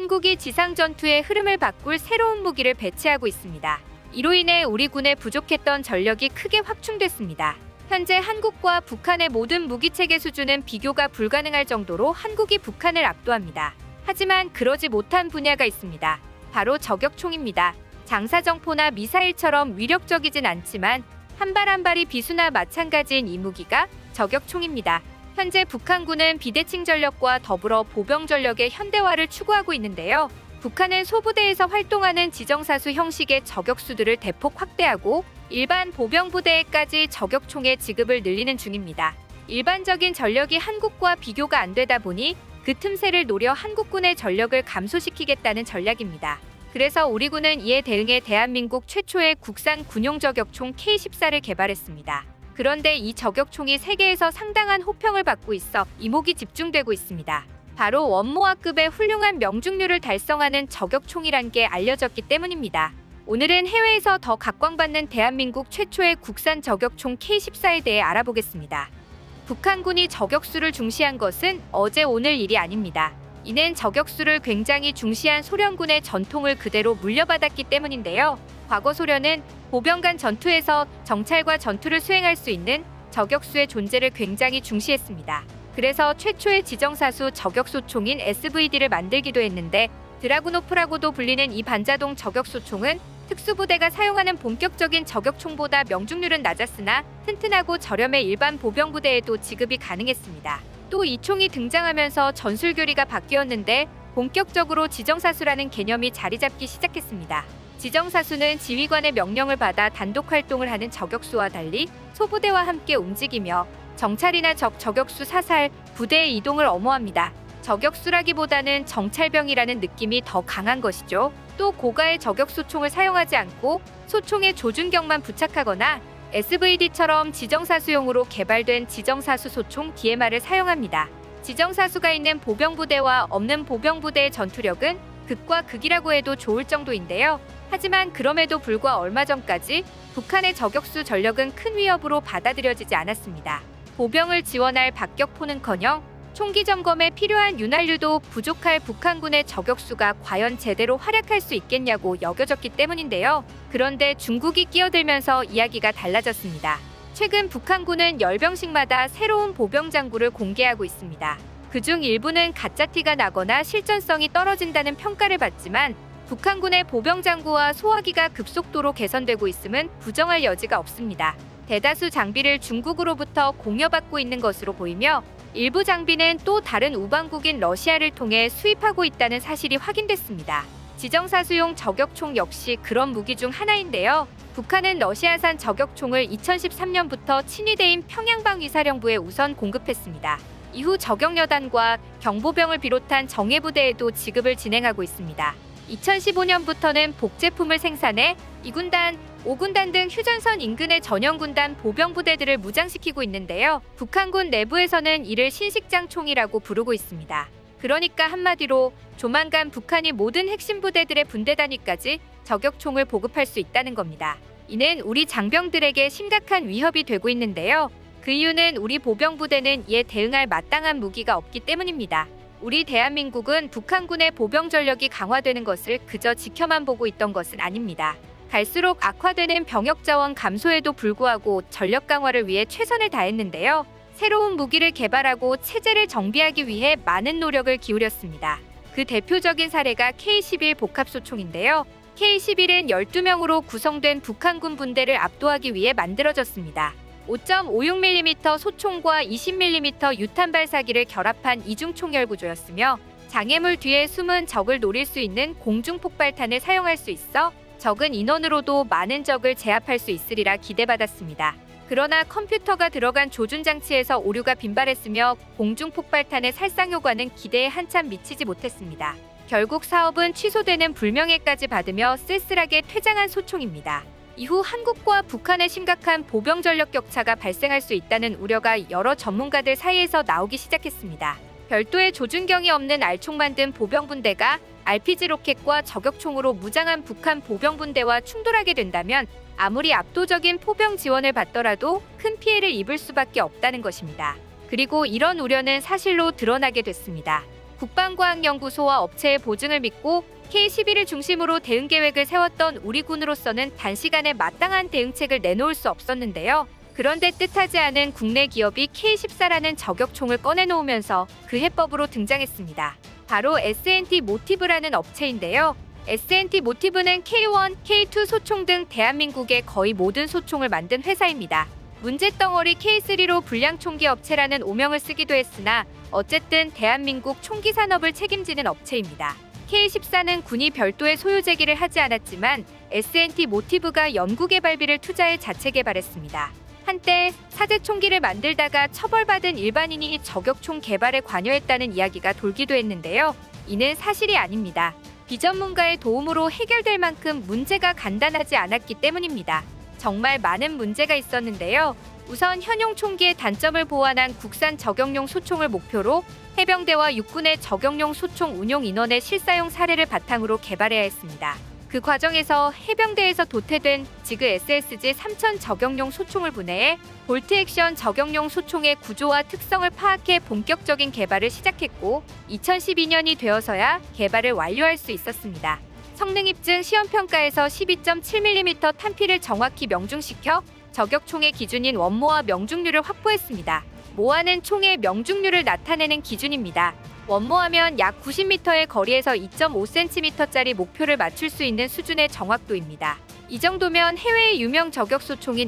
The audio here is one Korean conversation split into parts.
한국이 지상전투의 흐름을 바꿀 새로운 무기를 배치하고 있습니다. 이로 인해 우리 군의 부족했던 전력이 크게 확충됐습니다. 현재 한국과 북한의 모든 무기체계 수준은 비교가 불가능할 정도로 한국이 북한을 압도합니다. 하지만 그러지 못한 분야가 있습니다. 바로 저격총입니다. 장사정포나 미사일처럼 위력적이진 않지만 한 발 한 발이 비수나 마찬가지인 이 무기가 저격총입니다. 현재 북한군은 비대칭 전력과 더불어 보병 전력의 현대화를 추구하고 있는데요. 북한은 소부대에서 활동하는 지정사수 형식의 저격수들을 대폭 확대하고 일반 보병부대에까지 저격총의 지급을 늘리는 중입니다. 일반적인 전력이 한국과 비교가 안 되다 보니 그 틈새를 노려 한국군의 전력을 감소시키겠다는 전략입니다. 그래서 우리 군은 이에 대응해 대한민국 최초의 국산 군용 저격총 K-14를 개발했습니다. 그런데 이 저격총이 세계에서 상당한 호평을 받고 있어 이목이 집중되고 있습니다. 바로 원모아급의 훌륭한 명중률을 달성하는 저격총이란 게 알려졌기 때문입니다. 오늘은 해외에서 더 각광받는 대한민국 최초의 국산 저격총 K-14에 대해 알아보겠습니다. 북한군이 저격수를 중시한 것은 어제 오늘 일이 아닙니다. 이는 저격수를 굉장히 중시한 소련군의 전통을 그대로 물려받았기 때문인데요. 과거 소련은 보병 간 전투에서 정찰과 전투를 수행할 수 있는 저격수의 존재를 굉장히 중시했습니다. 그래서 최초의 지정사수 저격소총인 SVD를 만들기도 했는데 드라구노프라고도 불리는 이 반자동 저격소총은 특수부대가 사용하는 본격적인 저격총보다 명중률은 낮았으나 튼튼하고 저렴해 일반 보병부대에도 지급이 가능했습니다. 또 이 총이 등장하면서 전술교리가 바뀌었는데 본격적으로 지정사수라는 개념이 자리 잡기 시작했습니다. 지정사수는 지휘관의 명령을 받아 단독 활동을 하는 저격수와 달리 소부대와 함께 움직이며 정찰이나 적 저격수 사살, 부대의 이동을 엄호합니다. 저격수라기보다는 정찰병이라는 느낌이 더 강한 것이죠. 또 고가의 저격소총을 사용하지 않고 소총에 조준경만 부착하거나 SVD처럼 지정사수용으로 개발된 지정사수 소총 DMR을 사용합니다. 지정사수가 있는 보병부대와 없는 보병부대의 전투력은 극과 극이라고 해도 좋을 정도인데요. 하지만 그럼에도 불과 얼마 전까지 북한의 저격수 전력은 큰 위협으로 받아들여지지 않았습니다. 보병을 지원할 박격포는커녕 총기 점검에 필요한 윤활유도 부족할 북한군의 저격수가 과연 제대로 활약할 수 있겠냐고 여겨졌기 때문인데요. 그런데 중국이 끼어들면서 이야기가 달라졌습니다. 최근 북한군은 열병식마다 새로운 보병장구를 공개하고 있습니다. 그중 일부는 가짜티가 나거나 실전성이 떨어진다는 평가를 받지만 북한군의 보병장구와 소화기가 급속도로 개선되고 있음은 부정할 여지가 없습니다. 대다수 장비를 중국으로부터 공여받고 있는 것으로 보이며 일부 장비는 또 다른 우방국인 러시아를 통해 수입하고 있다는 사실이 확인됐습니다. 지정사수용 저격총 역시 그런 무기 중 하나인데요. 북한은 러시아산 저격총을 2013년부터 친위대인 평양방위사령부에 우선 공급했습니다. 이후 저격여단과 경보병을 비롯한 정예부대에도 지급을 진행하고 있습니다. 2015년부터는 복제품을 생산해 2군단, 5군단 등 휴전선 인근의 전형군단 보병부대들을 무장시키고 있는데요. 북한군 내부에서는 이를 신식장총이라고 부르고 있습니다. 그러니까 한마디로 조만간 북한이 모든 핵심 부대들의 분대 단위까지 저격총을 보급할 수 있다는 겁니다. 이는 우리 장병들에게 심각한 위협이 되고 있는데요. 그 이유는 우리 보병부대는 이에 대응할 마땅한 무기가 없기 때문입니다. 우리 대한민국은 북한군의 보병 전력이 강화되는 것을 그저 지켜만 보고 있던 것은 아닙니다. 갈수록 악화되는 병역 자원 감소에도 불구하고 전력 강화를 위해 최선을 다했는데요. 새로운 무기를 개발하고 체제를 정비하기 위해 많은 노력을 기울였습니다. 그 대표적인 사례가 K-11 복합소총인데요. K-11은 12명으로 구성된 북한군 분대를 압도하기 위해 만들어졌습니다. 5.56mm 소총과 20mm 유탄 발사기를 결합한 이중총열 구조였으며 장애물 뒤에 숨은 적을 노릴 수 있는 공중폭발탄을 사용할 수 있어 적은 인원으로도 많은 적을 제압할 수 있으리라 기대받았습니다. 그러나 컴퓨터가 들어간 조준장치에서 오류가 빈발했으며 공중폭발탄의 살상 효과는 기대에 한참 미치지 못했습니다. 결국 사업은 취소되는 불명예까지 받으며 쓸쓸하게 퇴장한 소총입니다. 이후 한국과 북한의 심각한 보병 전력 격차가 발생할 수 있다는 우려가 여러 전문가들 사이에서 나오기 시작했습니다. 별도의 조준경이 없는 알총 든 보병분대가 RPG 로켓과 저격총으로 무장한 북한 보병분대와 충돌하게 된다면 아무리 압도적인 포병 지원을 받더라도 큰 피해를 입을 수밖에 없다는 것입니다. 그리고 이런 우려는 사실로 드러나게 됐습니다. 국방과학연구소와 업체의 보증을 믿고 K-11을 중심으로 대응 계획을 세웠던 우리 군으로서는 단시간에 마땅한 대응책을 내놓을 수 없었는데요. 그런데 뜻하지 않은 국내 기업이 K-14라는 저격총을 꺼내놓으면서 그 해법으로 등장했습니다. 바로 S&T 모티브라는 업체인데요. S&T 모티브는 K1, K2 소총 등 대한민국의 거의 모든 소총을 만든 회사입니다. 문제덩어리 K3로 불량총기 업체라는 오명을 쓰기도 했으나 어쨌든 대한민국 총기 산업을 책임지는 업체입니다. K-14는 군이 별도의 소유 제기를 하지 않았지만 S&T 모티브가 연구개발비를 투자해 자체 개발했습니다. 한때 사제 총기를 만들다가 처벌받은 일반인이 저격총 개발에 관여했다는 이야기가 돌기도 했는데요. 이는 사실이 아닙니다. 비전문가의 도움으로 해결될 만큼 문제가 간단하지 않았기 때문입니다. 정말 많은 문제가 있었는데요. 우선 현용 총기의 단점을 보완한 국산 저격용 소총을 목표로 해병대와 육군의 저격용 소총 운용 인원의 실사용 사례를 바탕으로 개발해야 했습니다. 그 과정에서 해병대에서 도태된 지그 SSG-3000 저격용 소총을 분해해 볼트 액션 저격용 소총의 구조와 특성을 파악해 본격적인 개발을 시작했고 2012년이 되어서야 개발을 완료할 수 있었습니다. 성능 입증 시험평가에서 12.7mm 탄피를 정확히 명중시켜 저격총의 기준인 원모와 명중률을 확보했습니다. 모아는 총의 명중률을 나타내는 기준입니다. 원모하면 약 90m의 거리에서 2.5cm짜리 목표를 맞출 수 있는 수준의 정확도입니다. 이 정도면 해외의 유명 저격소총인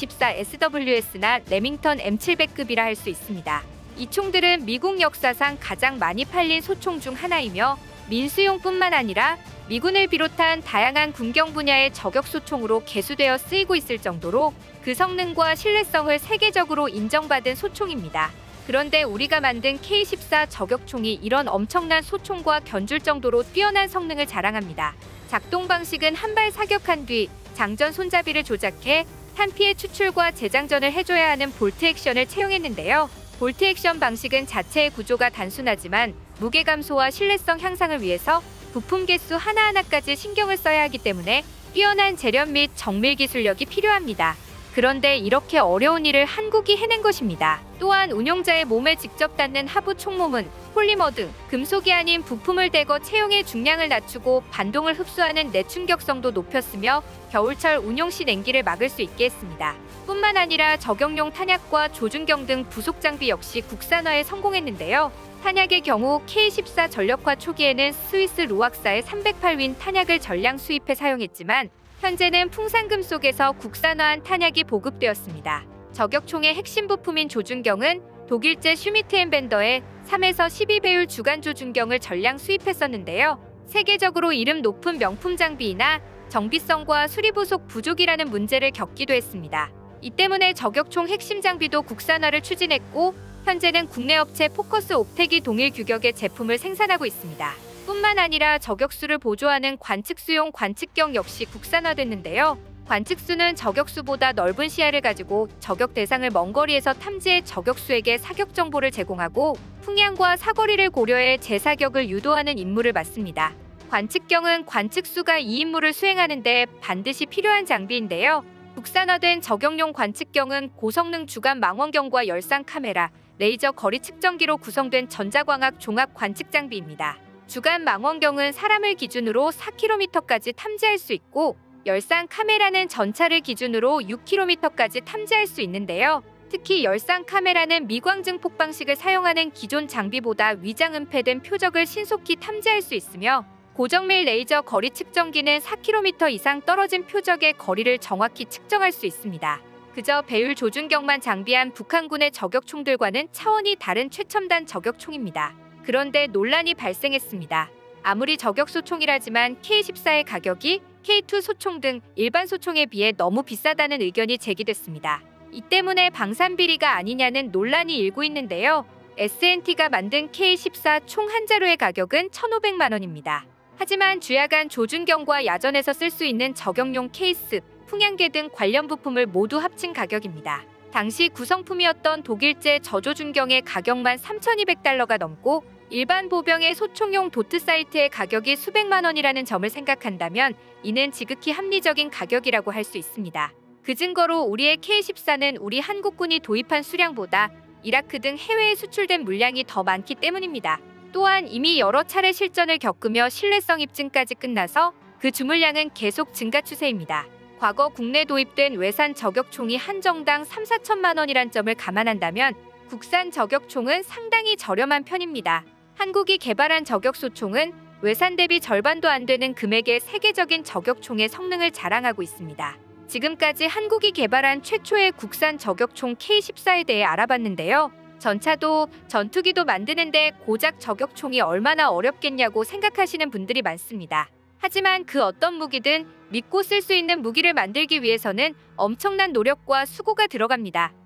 M24SWS나 레밍턴 M700급이라 할 수 있습니다. 이 총들은 미국 역사상 가장 많이 팔린 소총 중 하나이며 민수용뿐만 아니라 미군을 비롯한 다양한 군경 분야의 저격소총으로 개수되어 쓰이고 있을 정도로 그 성능과 신뢰성을 세계적으로 인정받은 소총입니다. 그런데 우리가 만든 K-14 저격총이 이런 엄청난 소총과 견줄 정도로 뛰어난 성능을 자랑합니다. 작동 방식은 한 발 사격한 뒤 장전 손잡이를 조작해 탄피의 추출과 재장전을 해줘야 하는 볼트 액션을 채용했는데요. 볼트 액션 방식은 자체의 구조가 단순하지만 무게 감소와 신뢰성 향상을 위해서 부품 개수 하나하나까지 신경을 써야 하기 때문에 뛰어난 재련 및 정밀 기술력이 필요합니다. 그런데 이렇게 어려운 일을 한국이 해낸 것입니다. 또한 운용자의 몸에 직접 닿는 하부 총몸은 폴리머 등 금속이 아닌 부품을 대거 채용해 중량을 낮추고 반동을 흡수하는 내충격성도 높였으며 겨울철 운용 시 냉기를 막을 수 있게 했습니다. 뿐만 아니라 저격용 탄약과 조준경 등 부속 장비 역시 국산화에 성공했는데요. 탄약의 경우 K-14 전력화 초기에는 스위스 루악사의 308윈 탄약을 전량 수입해 사용했지만 현재는 풍산금속에서 국산화한 탄약이 보급되었습니다. 저격총의 핵심 부품인 조준경은 독일제 슈미트앤벤더의 3에서 12배율 주간 조준경을 전량 수입했었는데요. 세계적으로 이름 높은 명품 장비이나 정비성과 수리 부속 부족이라는 문제를 겪기도 했습니다. 이 때문에 저격총 핵심 장비도 국산화를 추진했고 현재는 국내 업체 포커스 옵텍이 동일 규격의 제품을 생산하고 있습니다. 뿐만 아니라 저격수를 보조하는 관측수용 관측경 역시 국산화됐는데요. 관측수는 저격수보다 넓은 시야를 가지고 저격 대상을 먼 거리에서 탐지해 저격수에게 사격 정보를 제공하고 풍향과 사거리를 고려해 재사격을 유도하는 임무를 맡습니다. 관측경은 관측수가 이 임무를 수행하는 데 반드시 필요한 장비인데요. 국산화된 저격용 관측경은 고성능 주간 망원경과 열상 카메라, 레이저 거리 측정기로 구성된 전자광학 종합 관측 장비입니다. 주간 망원경은 사람을 기준으로 4km까지 탐지할 수 있고 열상 카메라는 전차를 기준으로 6km까지 탐지할 수 있는데요. 특히 열상 카메라는 미광증폭 방식을 사용하는 기존 장비보다 위장 은폐된 표적을 신속히 탐지할 수 있으며 고정밀 레이저 거리 측정기는 4km 이상 떨어진 표적의 거리를 정확히 측정할 수 있습니다. 그저 배율 조준경만 장비한 북한군의 저격총들과는 차원이 다른 최첨단 저격총입니다. 그런데 논란이 발생했습니다. 아무리 저격소총이라지만 K-14의 가격이 K2 소총 등 일반 소총에 비해 너무 비싸다는 의견이 제기됐습니다. 이 때문에 방산비리가 아니냐는 논란이 일고 있는데요. S&T가 만든 K-14 총 한 자루의 가격은 1,500만 원입니다. 하지만 주야간 조준경과 야전에서 쓸 수 있는 저격용 케이스, 풍향계 등 관련 부품을 모두 합친 가격입니다. 당시 구성품이었던 독일제 저조준경의 가격만 3,200달러가 넘고 일반 보병의 소총용 도트 사이트의 가격이 수백만 원이라는 점을 생각한다면 이는 지극히 합리적인 가격이라고 할 수 있습니다. 그 증거로 우리의 K-14는 우리 한국군이 도입한 수량보다 이라크 등 해외에 수출된 물량이 더 많기 때문입니다. 또한 이미 여러 차례 실전을 겪으며 신뢰성 입증까지 끝나서 그 주물량은 계속 증가 추세입니다. 과거 국내 도입된 외산 저격총이 한정당 3~4천만 원이란 점을 감안한다면 국산 저격총은 상당히 저렴한 편입니다. 한국이 개발한 저격소총은 외산 대비 절반도 안 되는 금액의 세계적인 저격총의 성능을 자랑하고 있습니다. 지금까지 한국이 개발한 최초의 국산 저격총 K14에 대해 알아봤는데요. 전차도 전투기도 만드는데 고작 저격총이 얼마나 어렵겠냐고 생각하시는 분들이 많습니다. 하지만 그 어떤 무기든 믿고 쓸 수 있는 무기를 만들기 위해서는 엄청난 노력과 수고가 들어갑니다.